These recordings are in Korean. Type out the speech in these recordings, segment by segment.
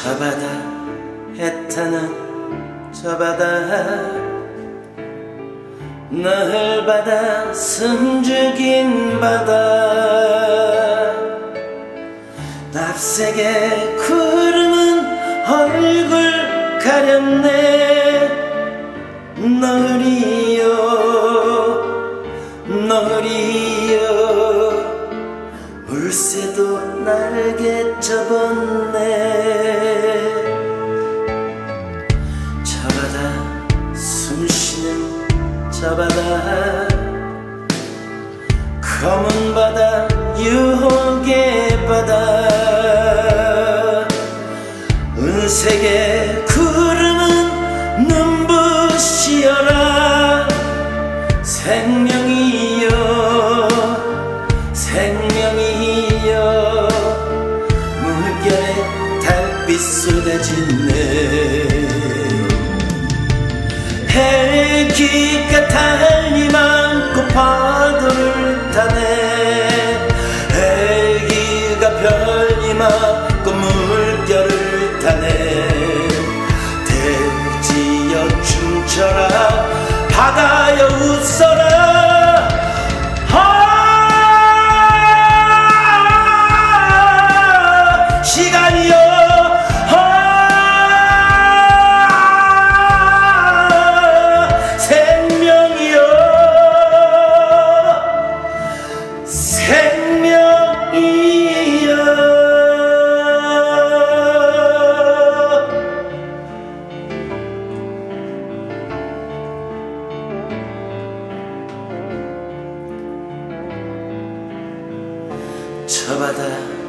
저 바다 애타는 저 바다 널 받아 숨죽인 바다 납색의 구름은 얼굴 가렸네 너리요 너리요 물새도 날개 접었네 저 바다 숨쉬는 저 바다 검은 바다 유혹의 바다 은색의 구름은 눈부시어라 생명이여 생명이여 물결에 달빛 쏟아지네 헬기가 달리 많고 파도를 타네 헬기가 별이 많고 물결을 타네 대지여 춤춰라 바다여 웃어라 시간이여 생명이여 생명이여 저 바다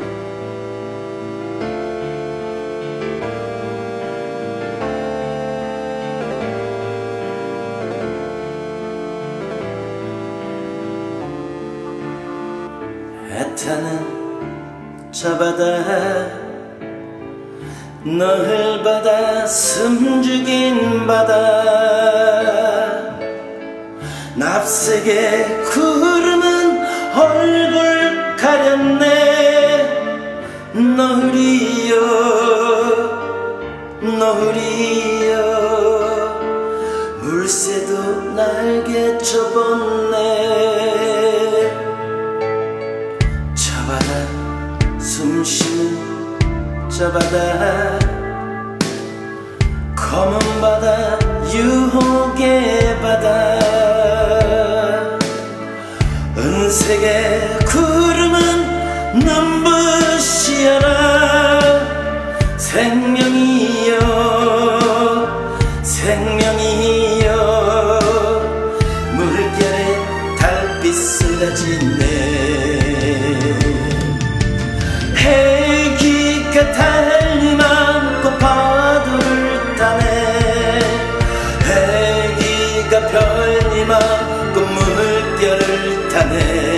애타는 저 바다 널 받아 숨죽인 바다 납색의 구름은 얼굴 가렸네 너리여 너리여 물새도 날개 접었네 저 바다 숨쉬는 저 바다 검은 바다 유혹의 바다 은색의 구름은 눈부시어라 생명이여 생명이여 물결에 달빛 쏟아지네 헬기가 달리 많고 파도를 타네 헬기가 별이 많고 물결을 타네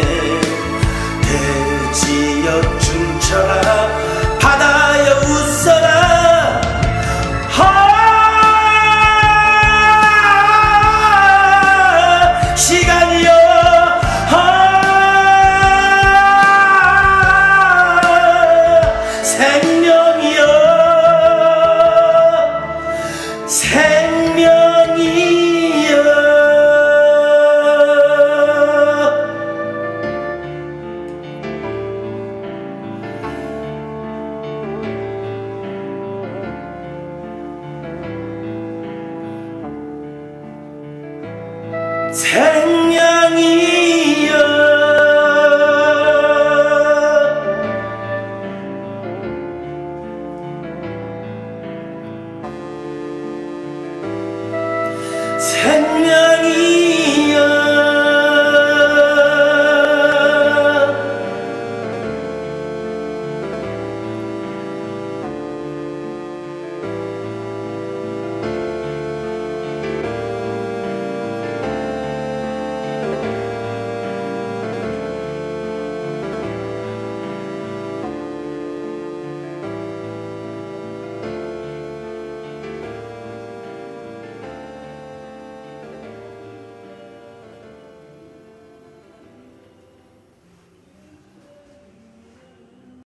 대지여 춤춰라 바다여 웃어라 시간이여 생명이여 생명이여 생명이여 생명